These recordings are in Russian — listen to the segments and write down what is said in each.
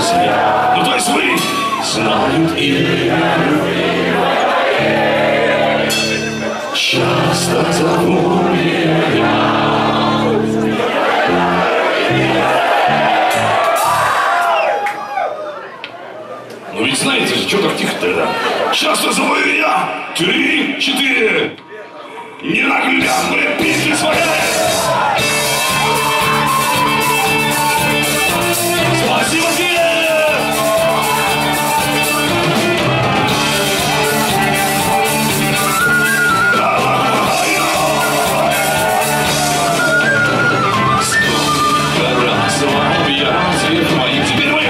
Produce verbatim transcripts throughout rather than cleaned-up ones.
друзья, ну то есть вы, знают имя любимое, часто зовут меня. Ну ведь знаете же, что так тихо тогда? Часто зову я, три, четыре, ненаглядные пизды свои. Спасибо тебе! Сколько раз в объятиях моих теперь вы!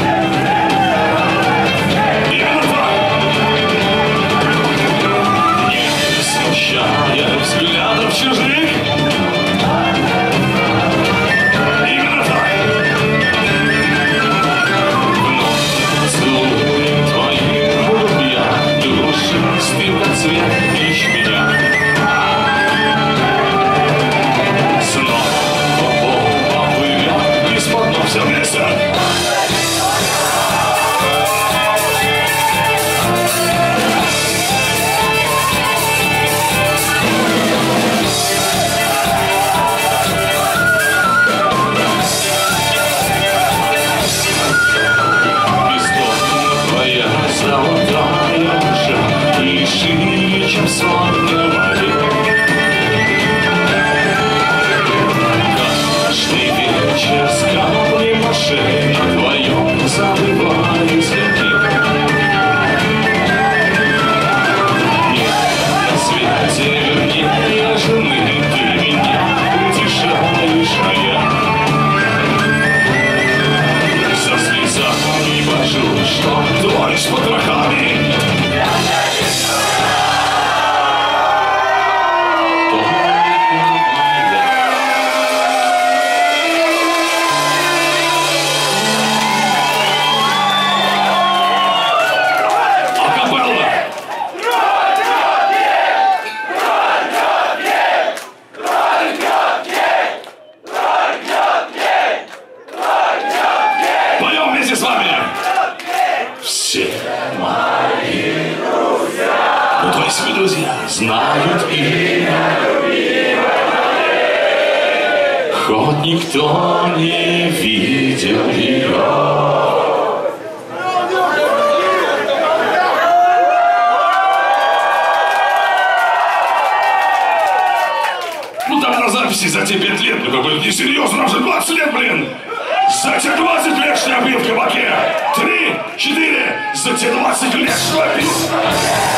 Именно так! Не смущая взглядов чужих. Именно так! Цвет, ищи меня. Снова поплывет из-под ног все вместе. Бездомна твоя золотая душа, и шире, чем сон говорит. Каждый вечер с каплей машин на твоем забываю следы. Нет на свете вернее жены, ты меня утешаешь, а я со слезами божу, что твой с потрохами. С вами все мои друзья, ну то есть вы, друзья, знают имя любимое, хоть никто не видел ее. Ну там на записи за те пять лет, ну какой-то несерьезно, нам же двадцать лет, блин. За те двадцать лет, что я пил в кабаке. Три, четыре, за те двадцать лет, что я пил.